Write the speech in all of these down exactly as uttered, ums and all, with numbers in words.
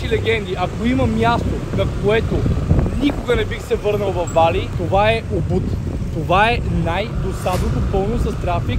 Значи, легенди, ако има място, на което никога не бих се върнал в Бали, това е Убуд. Това е най-досадното, пълно с трафик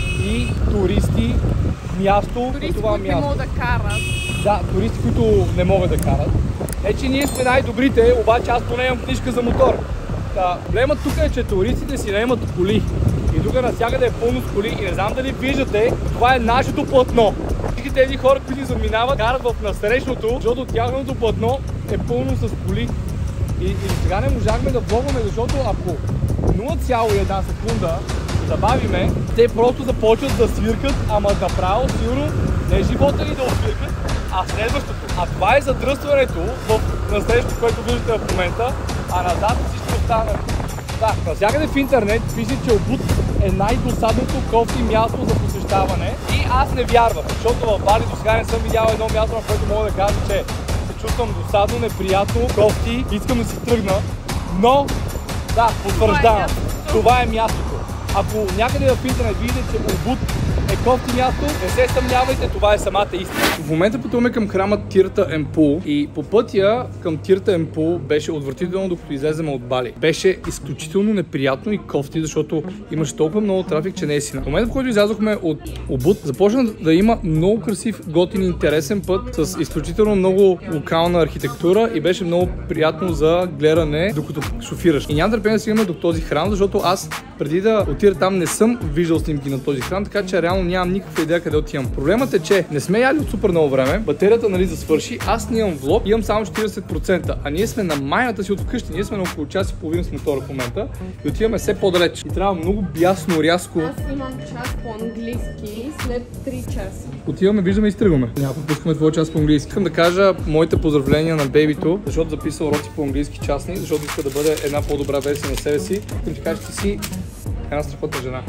и туристи място. Туристи, това които място. не могат да карат. Да, туристи, които не могат да карат. Не, че ние сме най-добрите, обаче аз поне имам книжка за мотор. Та, проблемът тук е, че туристите си наемат коли. И тук навсякъде е пълно с коли и не знам дали виждате, това е нашето платно. Всички тези хора, които заминават, карат в насрещното, защото тяхното платно е пълно с коли. И, и сега не можахме да влогваме, защото ако нула цяло и една секунда забавиме, те просто започват да свиркат, ама направо сигурно не живота ни да освиркат, а следващото. А това е задръстването в насрещото, което виждате в момента, а назад всичко остана. Да, навсякъде в интернет пише, че Убуд е най-досадното кофти място за посещаване и аз не вярвам, защото в Бали до сега не съм видял едно място, на което мога да кажа, че се чувствам досадно, неприятно, кофти, искам да си тръгна, но да, потвърждавам, това е мястото. Ако някъде в интернет видите, че Убуд е кофти място, не се съмнявайте, това е самата истина. В момента пътуваме към храма Тирта Емпул и по пътя към Тирта Емпул беше отвратително, докато излезем от Бали. Беше изключително неприятно и кофти, защото имаше толкова много трафик, че не е сина. В момента, в който излязохме от Убуд, започна да има много красив, готин, интересен път с изключително много локална архитектура и беше много приятно за гледане, докато шофираш. И няма търпение да стигаме до този храм, защото аз преди да отида там не съм виждал снимки на този храм, така че реално нямам никаква идея къде отивам. Проблемът е, че не сме яли от супер много време, батерията нали за свърши, аз нямам влог, имам само четиридесет процента, а ние сме на майната си от вкъщи, ние сме на около час и половина с мотора в момента и отиваме все по-далеч. И трябва много бясно, рязко. Аз имам час по-английски след три часа. Отиваме, виждаме и стръгваме. Няма пропускаме твой час по-английски. Искам да кажа моите поздравления на бейбито, защото записал уроци по английски частни, защото иска да бъде една по-добра версия на себе си. Искам ти кажа, че ти си една страхотна жена.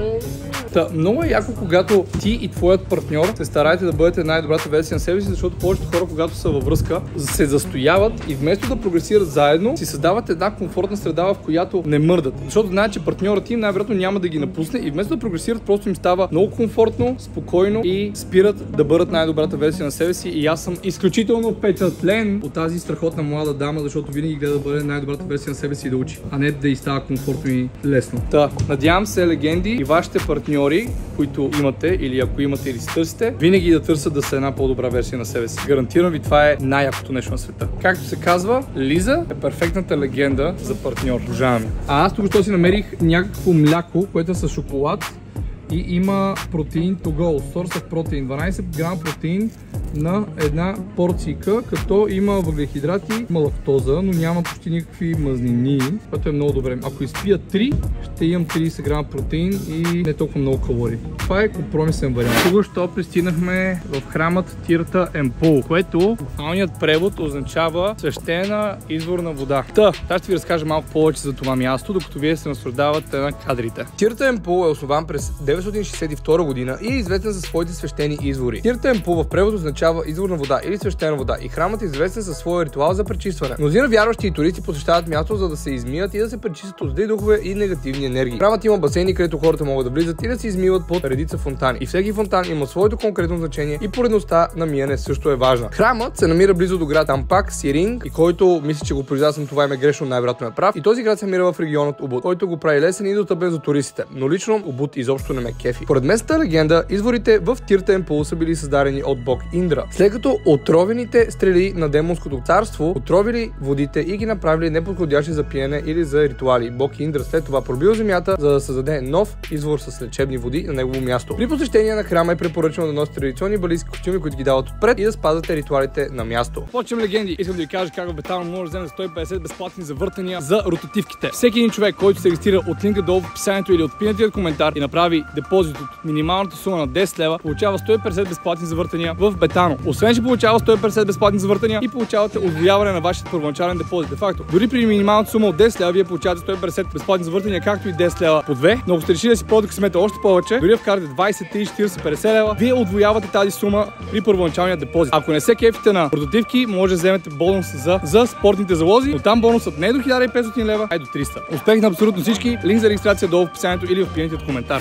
Та, много е яко, когато ти и твоят партньор се стараете да бъдете най-добрата версия на себе си, защото повечето хора, когато са във връзка, се застояват и вместо да прогресират заедно, си създават една комфортна среда, в която не мърдат. Защото знаят, че партньорът им най-вероятно няма да ги напусне и вместо да прогресират, просто им става много комфортно, спокойно и спират да бъдат най-добрата версия на себе си. И аз съм изключително впечатлен от тази страхотна млада дама, защото винаги гледа да бъде най-добрата версия на себе си и да учи, а не да й става комфортно и лесно. Та, надявам се, легенди, и вашите партньори, които имате или ако имате или си търсите, винаги да търсят да са една по-добра версия на себе си. Гарантирам ви, това е най-якото нещо на света. Както се казва, Лиза е перфектната легенда за партньор. Обожавам я. А аз тук си намерих някакво мляко, което е с шоколад и има протеин to go, source of protein, дванайсет грама протеин на една порцийка, като има въглехидрати, има лактоза, но няма почти никакви мазнини, което е много добре. Ако изпия три, ще имам трийсет грама протеин и не толкова много калории. Това е компромисен вариант. Тук що пристигнахме в храмът Тирта Емпул, което буквалният превод означава свещена изворна вода. Та, аз ще ви разкажа малко повече за това място, докато вие се наслаждавате на кадрите. Тирта Емпул е основан през деветстотин шейсет и втора година и е известен за своите свещени извори. Тирта Емпул в превод означава изворна вода или свещена вода и храмът е известен със своя ритуал за пречистване. Мнозина вярващи и туристи посещават място, за да се измият и да се пречистят от зли духове и негативни енергии. Храмът има басейни, където хората могат да влизат и да се измиват под редица фонтани. И всеки фонтан има своето конкретно значение и поредността на миене също е важна. Храмът се намира близо до град Ампак, Сиринг, и който мисля, че го произнасям това име грешно, най-вероятно е прав. И този град се намира в регионът Убуд, който го прави лесен и достъпен за туристите. Но лично Убуд изобщо не ме кефи. Поред местната легенда, изворите в Тирта Емпул са били създадени от бог Индра. След като отровените стрели на демонското царство отровили водите и ги направили неподходящи за пиене или за ритуали. Бог Индра след това пробил земята, за да създаде нов извор с лечебни води на негово място. При посещение на храма е препоръчено да носите традиционни балийски костюми, които ги дават отпред, и да спазвате ритуалите на място. Почвам, легенди. Искам да ви кажа как в Бетано може да вземе сто и петдесет безплатни завъртания за ротативките. Всеки един човек, който се регистрира от линка долу в описанието или от пинатият коментар и направи депозит от минималната сума на десет лева, получава сто и петдесет безплатни завъртания в Бетано. Освен, че получава сто и петдесет безплатни завъртания, и получавате удвояване на вашия първоначален депозит. Де факто, дори при минималната сума от десет лева, вие получавате сто и петдесет безплатни завъртания, както и десет лева по две. Но ако сте решили да си пълните късмета още повече, дори да вкарате двайсет, трийсет, четирийсет, петдесет лева, вие удвоявате тази сума при първоначалния депозит. Ако не се кефите на ротативки, може да вземете бонус за, за спортните залози, но там бонусът не е до хиляда и петстотин лева, а е до триста. Успех на абсолютно всички. Линк за регистрация долу в описанието или в пинатият коментар. А за да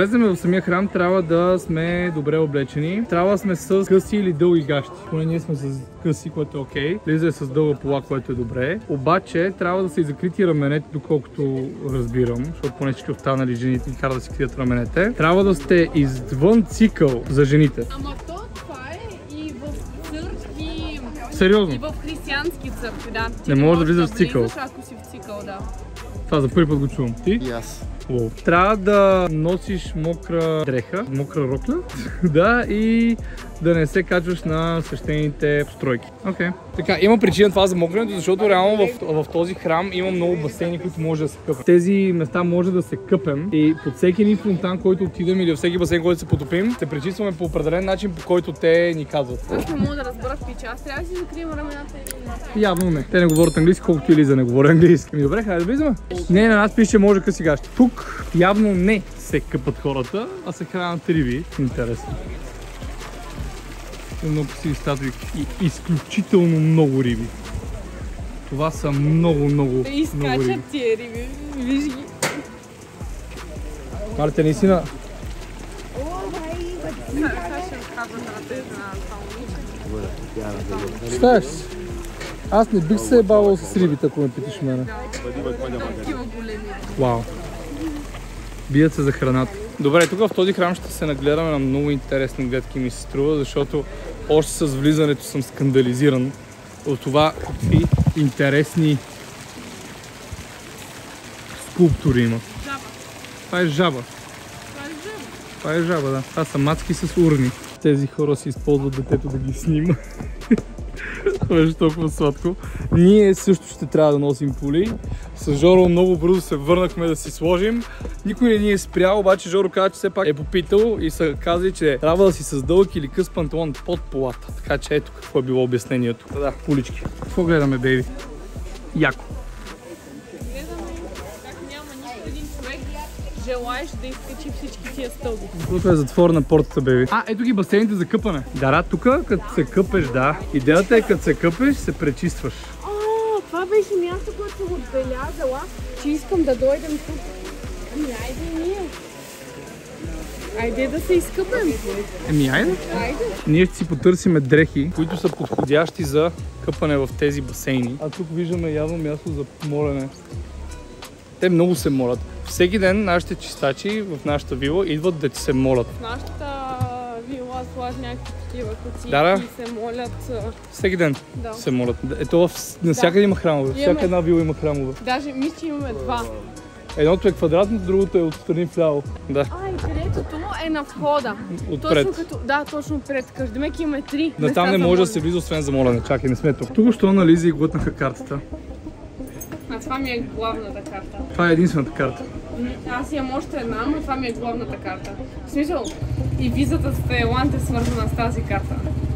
влезем в самия храм, трябва да сме добре облечени. Трябва да сме с къси или дълги гащи. Поне ние сме с къси, което е окей. Лиза е с дълга пола, което е добре. Обаче трябва да са и закрити раменете, доколкото разбирам, защото поне всички останали жени ни карат да си крият раменете. Трябва да сте извън цикъл за жените. Ама то това е и в църкви. Сериозно? И в християнски църкви, да. Не можеш да влизаш в цикъл. Ако си в цикъл, да. Това за първи път го чувам. Ти? И аз. Wow. Трябва да носиш мокра дреха, мокра рокля, да, и да не се качваш на свещените постройки. Окей. Okay. Така, има причина това за мокренето, защото реално в, в този храм има много басейни, които може да се къпят. Тези места може да се къпем и под всеки един фонтан, който отидем или във всеки басейн, който се потопим, се пречистваме по определен начин, по който те ни казват. Аз не мога да разбера пича, аз трябва да си закрием рамената или... Явно не. Те не говорят английски, колкото и Лиза не говори английски. Ми добре, хайде да влизаме. Не, на нас пише може къси гащи. Тук явно не се къпат хората, а се хранят риби. Интересно. Много красиви статуи и изключително много риби. Това са много, много, да изкачат тия риби. Виж ги. Марте, наистина. Ставаш си. Аз не бих се ебавал с рибите, ако ме питаш мене. Такива големи. Вау. Бият се за храната. Добре, тук в този храм ще се нагледаме на много интересни гледки, ми се струва, защото още с влизането съм скандализиран от това какви интересни скулптури има. Жаба. Това е жаба. Това е жаба. Това е жаба, да. Това са мацки с урни. Тези хора си използват детето да ги снима. Беше толкова сладко. Ние също ще трябва да носим поли. С Жоро много бързо се върнахме да си сложим. Никой не ни е спрял, обаче Жоро каза, че все пак е попитал и са казали, че трябва да си с дълъг или къс панталон под полата. Така че ето какво е било обяснението. Да, полички. Какво гледаме, бейби? Яко. Гледаме как няма нито един човек желаеш да изкачи всички тия стълби. Тук е затворена портата, бейби. А, ето ги басейните за къпане. Да, тук като се къпеш, да. Идеята е като се къпеш, се пречистваш. Това беше място, което съм отбелязала, че искам да дойдем тук. Ами айде ние. Айде да се изкъпем. Еми айде. Айде. Ние ще си потърсиме дрехи, които са подходящи за къпане в тези басейни. А тук виждаме явно място за молене. Те много се молят. Всеки ден нашите чистачи в нашата вила идват да ти се молят. В нашата вила слагат някакви такива куци Да, да. и се молят. Всеки ден Да. се молят. Ето в... навсякъде да. Има храмове. Имаме... Всяка една вила има храмове. Даже мисля, че имаме два. Едното е квадратно, другото е отстрани вляво. Да. А, и третото е на входа. Отпред. Точно като... Да, точно пред. Каждемек имаме три. Да, там не може да се влиза, освен за молене. Чакай, не сме тук. Тук що на Лиза и глътнаха картата. А това ми е главната карта. Това е единствената карта. Аз имам още една, но това ми е главната карта. В смисъл, и визата в Тайланд е свързана с тази карта.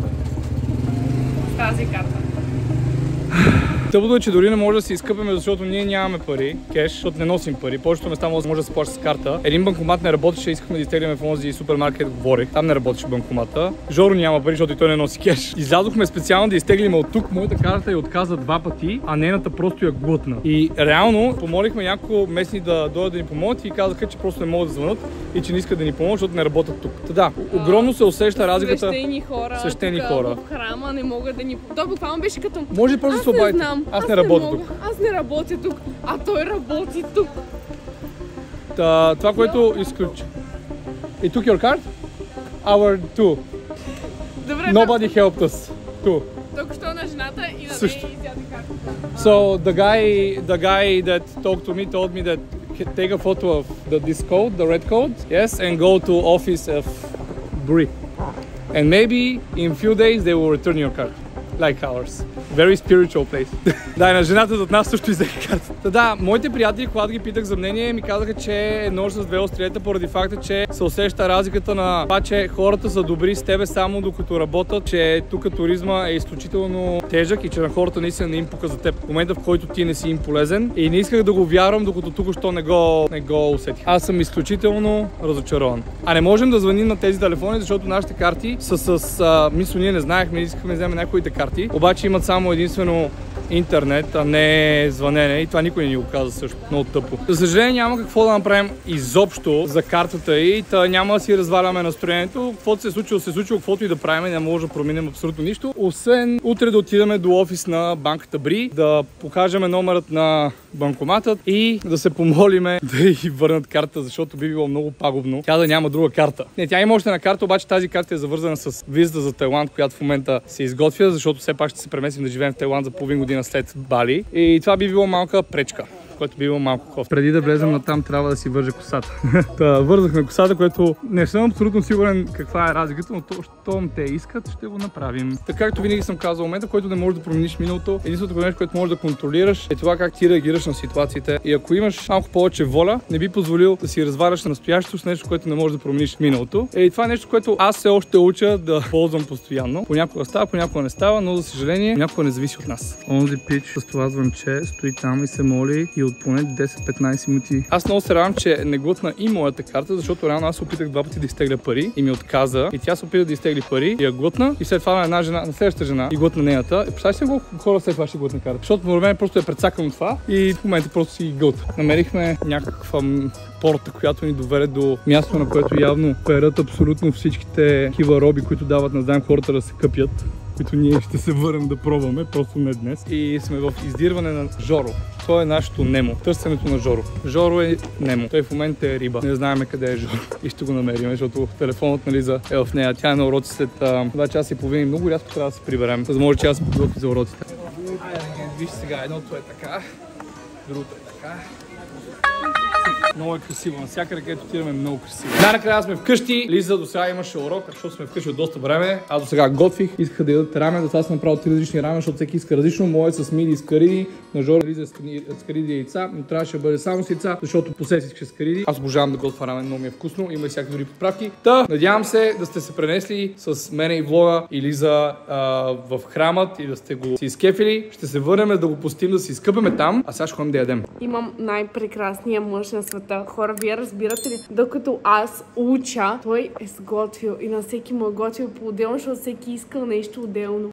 С тази карта. Тъпото е, че дори не може да се изкъпеме, защото ние нямаме пари, кеш, защото не носим пари. Повечето места може да се плаща с карта. Един банкомат не работеше, искахме да изтегляме в онзи супермаркет, говорих. Там не работеше банкомата. Жоро няма пари, защото и той не носи кеш. Излязохме специално да изтеглиме от тук. Моята карта я отказа два пъти, а нейната просто я глътна. И реално помолихме няколко местни да дойдат да ни помогнат и казаха, че просто не могат да звънат и че не искат да ни помогнат, защото не работят тук. Та да, огромно се усеща разликата. Свещени хора, Свещени хора. В храма не могат да ни... То буквално беше като... Може просто да се обадите. Аз, аз не работя тук. Аз не работя тук, а той работи тук. Та, това, което изключи. И took your card? Our two. Добре, Nobody helped us. Two. Тук що на жената и на Също. нея изяде картата. So the guy, the guy that talked to me told me that take a photo of the, this code, the red code, yes, and go to office of Bri. And maybe in few days they will return your card. Like ours. Very spiritual place. Да, и на жената зад нас също изеха картата. Да, моите приятели, когато ги питах за мнение, ми казаха, че е нож с две остриета, поради факта, че се усеща разликата на това, че хората са добри с тебе само докато работят, че тук туризма е изключително тежък и че на хората наистина не им пука за теб. В момента, в който ти не си им полезен, и не исках да го вярвам, докато тук що не го, не го усетих. Аз съм изключително разочарован. А не можем да звъним на тези телефони, защото нашите карти са с... А, мисля, ние не знаехме, искахме да вземем някои карти, обаче имат само единствено интернет, а не звънене и това никой не ни го каза също. Много тъпо. За съжаление няма какво да направим изобщо за картата и та няма да си разваляме настроението. Каквото се е случило, се е случило, каквото и да правим, не може да променим абсолютно нищо. Освен утре да отидем до офис на банката Бри, да покажем номерът на банкоматът и да се помолиме да й върнат карта, защото би било много пагубно тя да няма друга карта. Не, тя има още на карта, обаче тази карта е завързана с визата за Тайланд, която в момента се изготвя, защото все пак ще се преместим да живеем в Тайланд за половин година след Бали. И това би било малка пречка, което би било малко кофе. Преди да влезем на там, трябва да си вържа косата. Та, вързахме косата, което не съм абсолютно сигурен каква е разликата, но то, щом те искат, ще го направим. Така както винаги съм казал, момента, който не можеш да промениш миналото, единственото нещо, което можеш да контролираш, е това как ти реагираш на ситуациите. И ако имаш малко повече воля, не би позволил да си разваляш настоящето с нещо, което не можеш да промениш миналото. И това е нещо, което аз все още уча да ползвам постоянно. Понякога става, понякога не става, но за съжаление, понякога не зависи от нас. Онзи пич с това звънче стои там и се моли и от поне десет-петнайсет минути. Аз много се радвам, че не глътна и моята карта, защото реално аз се опитах два пъти да изтегля пари и ми отказа. И тя се опита да изтегли пари и я глътна. И след това на една жена, на следващата жена и глътна нейната. Представи си колко хора след това ще глътна карта. Защото на мен просто е прецакано това и в момента просто си гълта. Намерихме някаква порта, която ни доведе до място, на което явно перат абсолютно всичките такива роби, които дават на знаем хората да се къпят, които ние ще се върнем да пробваме, просто не днес. И сме в издирване на Жоро. Това е нашето Немо. Търсенето на Жоро. Жоро е Немо. Той в момента е риба. Не знаем къде е Жоро. И ще го намерим, защото телефонът на Лиза е в нея. Тя е на уроци след два часа и половина и много рязко трябва да се приберем. За да може, че аз се подготви за уроците. Айде, виж сега, едното е така, другото е така. Много е красиво. Навсякъде, където отиваме, е много красиво. Най-накрая сме вкъщи. Лиза до сега имаше урок, защото сме вкъщи от доста време. Аз до сега готвих. Искаха да ядат рамен, затова съм направил три различни рамен, защото всеки иска различно. Моят с миди и скариди, на Жора Лиза с скариди и яйца, но трябваше да бъде само с яйца, защото посетих скариди. Аз обожавам да готвя рамен, много ми е вкусно. Има и всякакви други подправки. Та, надявам се да сте се пренесли с мене и влога и Лиза а, в храмът и да сте го си изкефили. Ще се върнем да го пустим, да си изкъпаме там, а сега ще ходим да ядем. Имам най-прекрасния мъж на света. Хора, вие разбирате ли? Докато аз уча, той е сготвил и на всеки му е готвил по-отделно, защото всеки искал нещо отделно.